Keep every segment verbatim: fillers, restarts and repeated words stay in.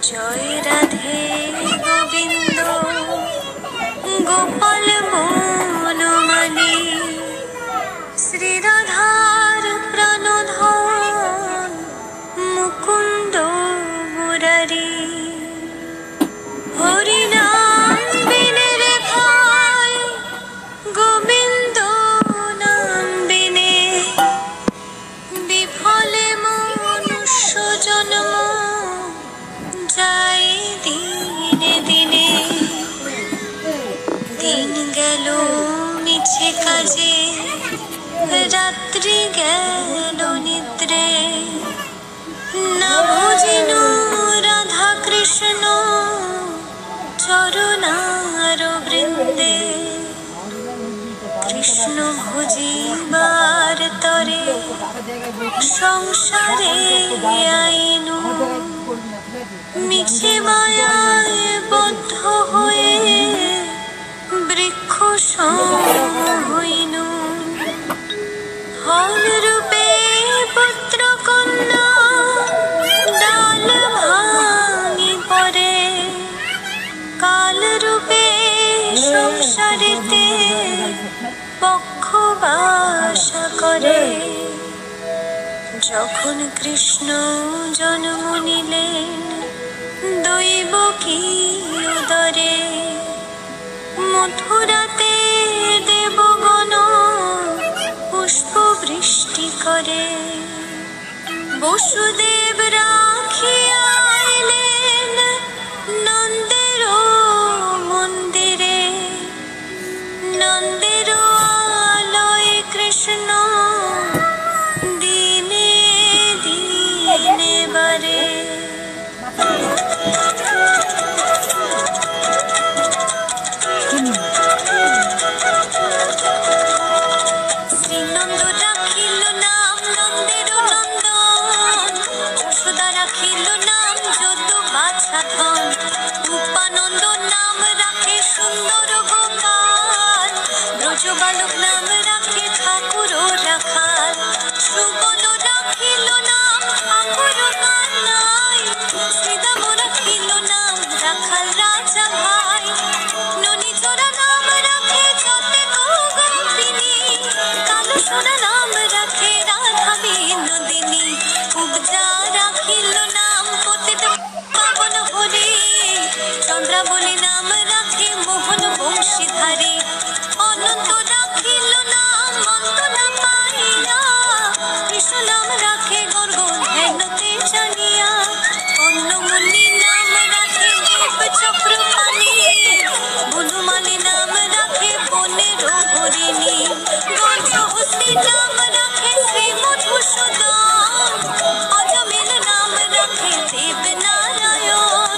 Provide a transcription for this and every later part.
জয় রাধে গোবিন্দ গোপাল বনমালী শ্রী রাধার প্রাণধন মুকুন্দ মুরারি হরিনাম বিনে রে ভাই গোবিন্দ নাম বিনে বিফলে মনুষ্য জন্ম যাই দিনে দিনে। দিন গেল মিছে কাজে রাত্রি গেল নিদ্রে না ভজিল রাধা কৃষ্ণ চরণার বৃন্দে। কৃষ্ণ ভজিবার তরে সংসারে আইনু মিছে মায়ায় বদ্ধ হয়ে বৃক্ষ হইনু। হল রূপে পুত্র কন্যা ডাল ভাঙি পরে কাল রূপে সংসারেতে পক্ষ বাসা করে। যখন কৃষ্ণ জন্ম নিলেন দৈব কি উদরে মথুরাতে দেবগণ পুষ্প বৃষ্টি করে। বসুদেব রাখিয়া আইলেন নন্দের মন্দিরে নন্দের আলয়ে কৃষ্ণ দিনে দিনে বারে। শ্রীনন্দ রাখিল নাম নন্দের নন্দন যশোদা রাখিল নাম যদু বাছা ধন রূপানন্দ নাম রাখে সুন্দর গোপাল ব্রজ বালক নাম রাখে ঠাকুর রাখাল সুবল রাখিল নাম ঠাকুর কানাই শ্রীদাম রাখিল নাম রাখাল রাজা ভাই ননীচরা নাম রাখে যতে গোপিনী কালো সোনা নাম রাখে রাধা বিনোদিনী উপজা রাখিল নাম পতিত পাবন হরি চন্দ্রাবলী নাম রাখে মোহন বংশীধারী অনন্ত রাখিল নাম মন্তনা পাইয়া কৃষ্ণ নাম রাখে গর্গ ধ্যানতে জানিয়া অন্নমুনি নাম রাখে দেব চক্রপাণী বনমালী নাম রাখে বনের হরিণী গর্জহস্তি নাম রাখে শ্রী মধুসূদন অজমিল নাম রাখে দেব নারায়ণ।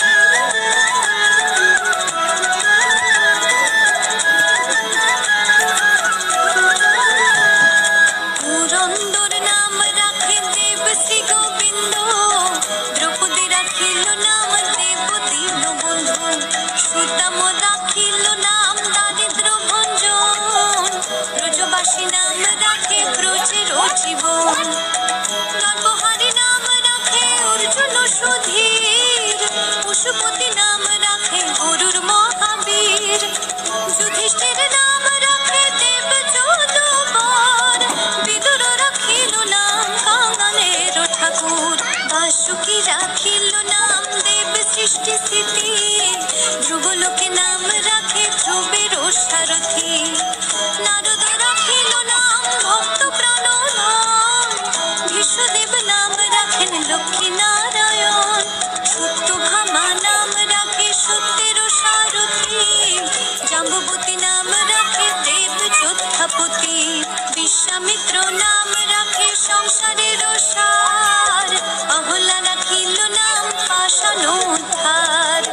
পুরন্দর নাম রাখে দেব শ্রী গোবিন্দ দ্রৌপদী রাখিল নাম দেব দীন বন্ধু সুদাম রাখিল নাম দারিদ্র ভঞ্জন ব্রজবাসী নাম রাখে ব্রজের জীবন নরবহারী নাম রাখে অর্জুন সুধীর পশুপতি নাম রাখে গরুর মহাবীর যুধিষ্ঠির নাম রাখে দেব যদুবর বিদুর রাখিল নাম কাঙালের ঠাকুর বাসুকি রাখিল নাম দেব সৃষ্টি স্থিতি ধ্রুবলোকে নাম রাখে ধ্রুবের সারথি নারদ রাখিল নাম ভক্ত প্রাণধন ভীষ্মদেব নাম রাখেন লক্ষ্মী নারায়ণ সত্যভামা নাম রাখে সত্যের সারথি জাম্বুবতী নাম রাখে দেব যোদ্ধাপতি বিশ্বামিত্র নাম রাখে সংসারের সার অহল্যা রাখিল নাম পাষাণ উদ্ধার।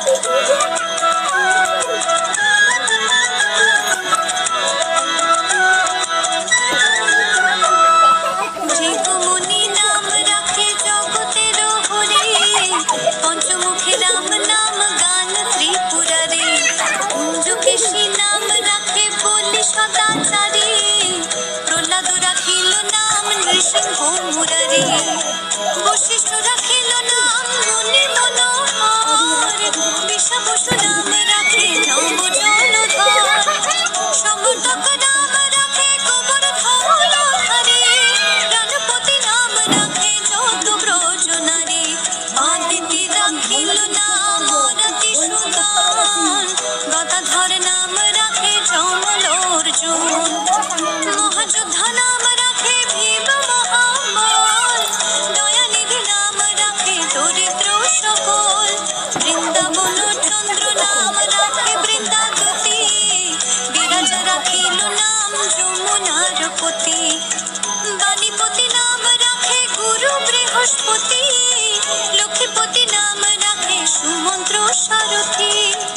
ভৃগুমুনি নাম রাখে জগতের হরি পঞ্চমুখী রাম নাম গান ত্রিপুরারি কুঞ্জকেশী নাম রাখে বলি সদাচারী প্রহ্লাদ রাখিল নাম নৃসিংহ মুরারি বশিষ্ঠ রাখিল নাম মুনি মনোহর পরাশর নাম রাখে যমল অর্জুন, মহাযোদ্ধা নাম রাখে ভীম মহাবল, দয়ানিধি নাম রাখে দরিদ্র সকল, বৃন্দাবন চন্দ্র নাম রাখে বৃন্দাবতী, বিরাজ রাখিল নাম যমুনার পতি, বাণীপতি নাম রাখে গুরু বৃহস্পতি, লক্ষ্মীপতি নাম রাখে সুমন্ত্র সারথী।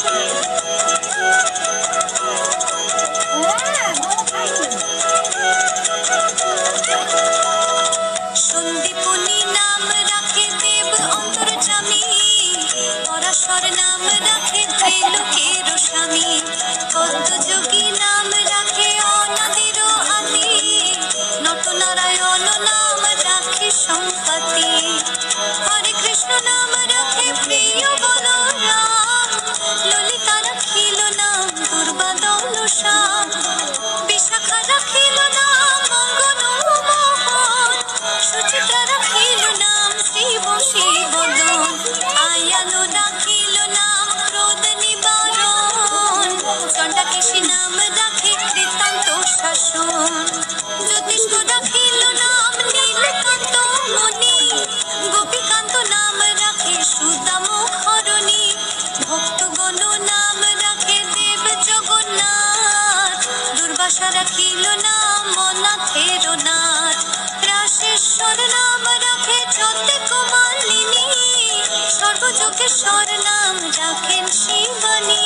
সন্দীপনী নাম রাখে দেব অন্তর্যামী, পরাশর নাম রাখে ত্রিলোকের স্বামী, পদ্মযোগী নাম রাখে অনাদির আদি, নটনারায়ণ নাম রাখে সম্পত্তি, হরে কৃষ্ণ নাম রাখে প্রিয় বলরাম, ললিতা রাখিল নাম দুর্বাদল শ্যাম, বিশাখা রাখিল নাম মঙ্গলমোহন, সুচিত্রা রাখিল নাম শিব শিবদন, আয়ান রাখিল নাম ক্রোধ নিবারণ, চণ্ডাকেশী নাম রাখে কৃতান্ত শাসন, জ্যোতিষ্ক রাখিল নাম নীলকান্ত মণি, গোপীকান্ত নাম রাখে সুদাম হরণী, ভক্তগণ নাম রাখে দেব জগন্নাথ, দুর্বাসা রাখিল নাম অনাথের নাথ, রাশেশ্বর নাম রাখে চন্দ্রে কুমালিনী, সর্বযোগেশ্বর নাম রাখেন শিবানী।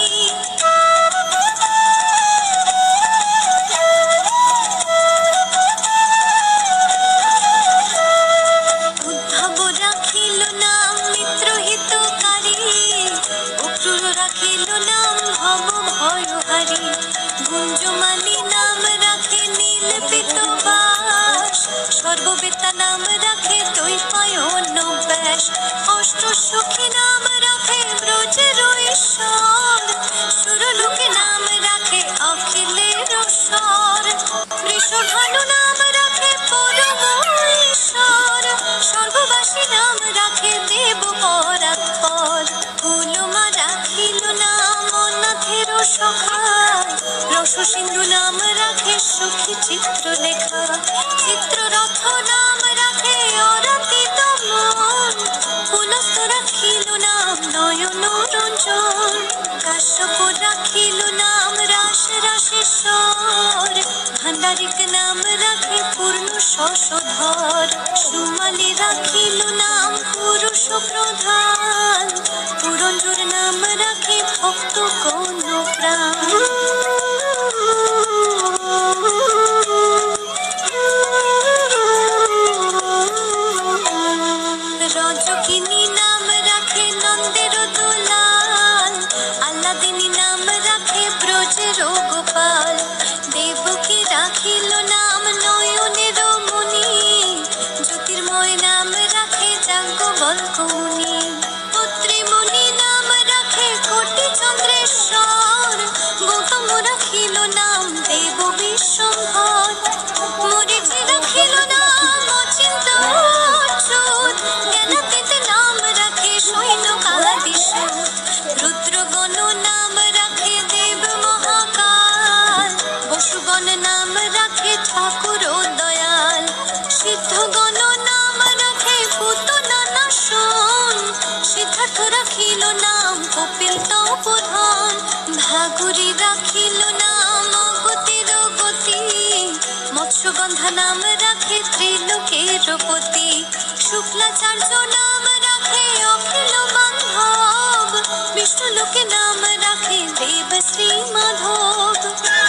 উদ্ধব রাখিল নাম মিত্রহিতকারী, অক্রূর রাখিল নাম ভব ভয়হারী, গুঞ্জমালী নাম রাখে নীল পিতবাস, সর্ববেতা নাম রাখে দৈপায়ন ব্যাস, অষ্ট সখী নাম রাখে ব্রজের ঈশ্বর, সুরলোকে নাম রাখে অখিলের স্বর, বৃষভানু নাম রাখে পরম ঈশ্বর, সর্ববাসী নাম রাখে দেব পরাৎপর, কুলমা রাখিল নাম অনাথের সখা, রসসিন্ধু নাম রাখে সখী চিত্রলেখা, চিত্ররথ নাম রাখে অরাতি দমন, পুলস্ত রাখিল নাম নয়ন রঞ্জন, কাশ্যপ রাখিল নাম রাস রাসেশ্বর, ভান্ডারিক নাম রাখে পূর্ণ শশধর, সুমালী রাখিল নাম পুরুষ প্রধান, পুরঞ্জর নাম রাখে ভক্ত গণ প্রাণ। রজকিনী নাম রাখে নন্দের দোলাল, আল্লাদিনী নাম রাখে ব্রজের গোপাল, দেবকী রাখিল নাম নয়নের মুনি, জ্যোতির্ময় নাম রাখে যাজ্ঞবল্ক্য মুনি, পুত্রীমুনি নাম রাখে কোটি চন্দ্রেশ্বর, গৌতম রাখিল নাম দেব বিশ্বম্ভর, মরীচি রাখিল নাম অচিন্ত অচ্যুত, জ্ঞানাতীত নাম রাখে সৈন্যকাদিসূত, রুদ্রগণ নাম রাখে দেব মহাকাল, বসুগণ নাম রাখে ঠাকুর দয়াল, সিদ্ধগণ নাম রাখে পুতনা নাশন, সিদ্ধার্থ রাখিল নাম কপিল তপোধন, ভাগুরী রাখিল নাম অগতির গতি, মৎস্যগন্ধা নাম রাখে ত্রিলোকের পতি, শুক্লাচার্য নাম রাখে অখিল বান্ধব, বিষ্ণুলোকে নাম রাখে দেব শ্রী মাধব।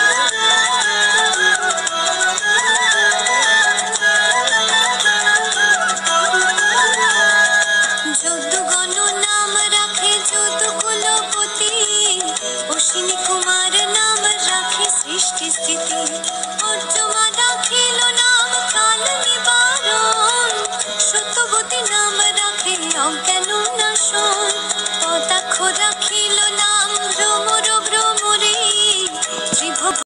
যদুগণ নাম রাখে যদুকুলপতি, অশ্বিনী কুমার নাম রাখে সৃষ্টি স্থিতি, অর্জমা রাখিল নাম কাল নিবারণ, সত্যবতী নাম রাখে অজ্ঞান নাশন, পদাক্ষ রাখিল নাম ভ্রমর ভ্রমরে, ত্রিভুব